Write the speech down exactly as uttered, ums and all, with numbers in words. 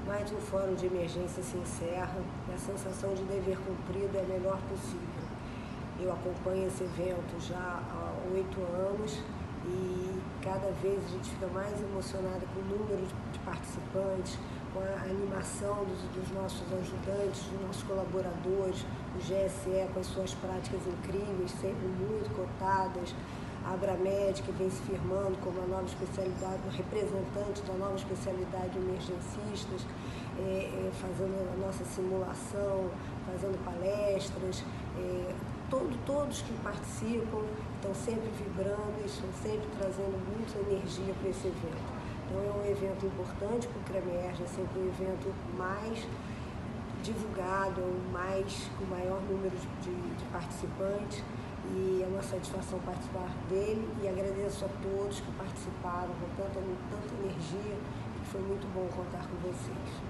mais um fórum de emergência se encerra e a sensação de dever cumprido é a melhor possível. Eu acompanho esse evento já há oito anos e cada vez a gente fica mais emocionada com o número de participantes, com a animação dos, dos nossos ajudantes, dos nossos colaboradores, o G S E com as suas práticas incríveis, sempre muito cotadas, a Abramed, que vem se firmando como a nova especialidade, o representante da nova especialidade de emergencistas, é, é, fazendo a nossa simulação, fazendo palestras, é, todo, todos que participam estão sempre vibrando e estão sempre trazendo muita energia para esse evento. Então é um evento importante para o CREMERGE, é sempre um evento mais divulgado, mais, com maior número de, de participantes. E é uma satisfação participar dele e agradeço a todos que participaram com tanta, tanta energia e foi muito bom contar com vocês.